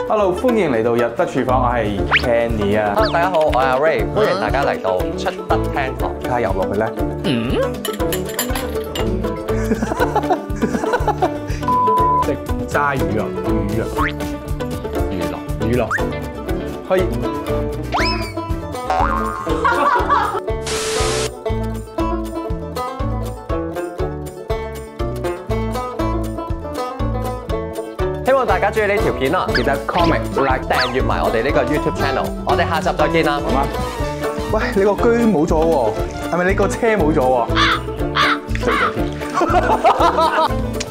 Hello， 歡迎嚟到日德廚房，我係 Kenny 啊。 Hello， 大家好，我係阿 Ray， 歡迎大家嚟到出德廳堂。 睇下游落去咧。食齋魚啊，魚樂，可以。 希望大家中意呢條片啊！ 記得 comment、like、 訂閱埋我哋呢個 YouTube channel。我哋下集再見啦， 好嗎？喂，你個居冇咗喎，係咪你個車冇咗喎？醉咗添。